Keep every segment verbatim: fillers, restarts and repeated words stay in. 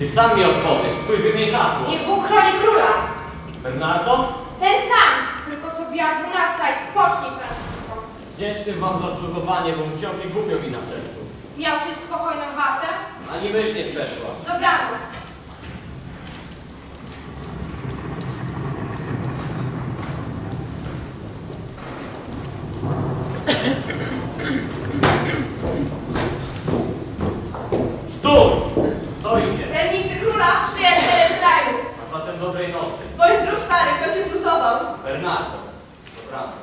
Ty sam mi odpowiedz, twój wymień hasło. Niech Bóg chroni króla. Bernardo? Ten sam, tylko co biała dwunasta i spocznij, Franciszko. Wdzięczny wam za zluzowanie, bo wciąż głupio mi na sercu. Miałeś spokojną watę? Ani myśl nie przeszła. Dobranoc. Stój! To idzie. Lennicy króla, przyjaciele kraju. A zatem dobrej nocy. Bądź zdrów stary, kto cię zluzował? Bernardo. Dobranoc.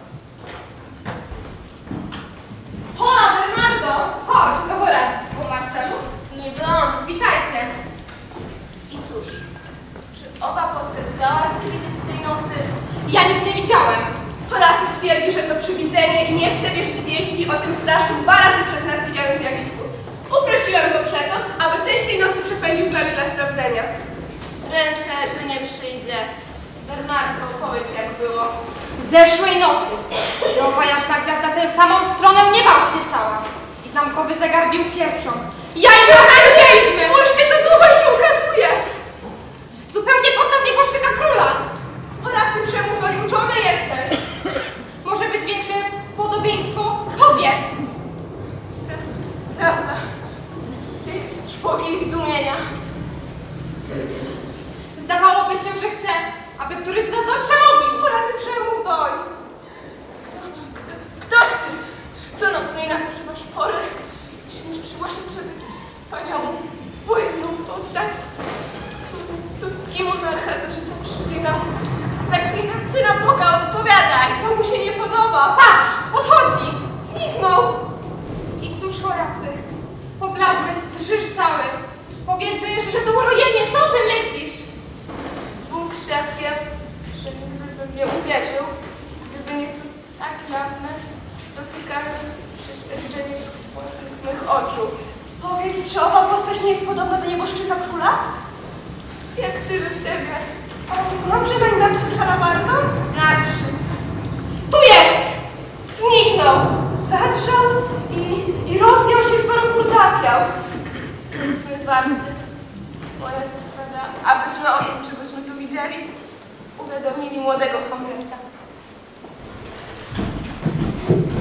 Hola, Bernardo! Chodź, to Horacy z tobą, Marcelu? Niby on. Witajcie. I cóż, czy owa postać dała się widzieć tej nocy? Ja nic nie widziałem. Horacy twierdzi, że to przywidzenie i nie chce wierzyć wieści o tym strasznym dwa razy przez nas widzianym zjawisku. Uprosiłam go przeto, aby część tej nocy przepędził z nami dla sprawdzenia. Ręczę, że nie przyjdzie. Bernardo, powiedz jak było. Zeszłej nocy nowa jasna gwiazda tę samą stronę nieba oświecała i zamkowy zegar bił pierwszą. Ja już znaleźliśmy! Spójrzcie, to ducho się ukazuje! Zupełnie postać nieboszczyka króla. Horacy, przemów doń, uczony jesteś. Może być większe podobieństwo? Powiedz! Prawda. Jest trwogi i zdumienia. Zdawałoby się, że chce, aby któryś z nas doń przemówił. Horacy, przemów doń. Kto, kto, ktoś ty? Co noc nie nabywasz porę. Śmiesz przywłaszczyć sobie wspaniałą, błędną postać. Tucki monarcha za życia przybierał. Zaklinam cię na Boga, odpowiadaj. To mu się nie podoba. Patrz, odchodzi! Zniknął. I cóż, Horacy, pobladłeś, drżysz cały. Powiedz, że jeszcze, że to urojenie, co o tym myślisz? Bóg świadkiem, że nigdy bym nie uwierzył, gdyby nie to tak jawne, dotykane przeświadczenie mych oczu. Powiedz, czy owa postać nie jest podobna do nieboszczyka króla? Jak ty do siebie. O, dobrze nań natrzeć halabardą? Na trzy. Tu jest! Zniknął. Zadrżał i, i rozbiał się, skoro król zapiał. Idźmy z warty. Moja zasada, abyśmy o tym, czegośmy tu widzieli, uwiadomili młodego pamięta.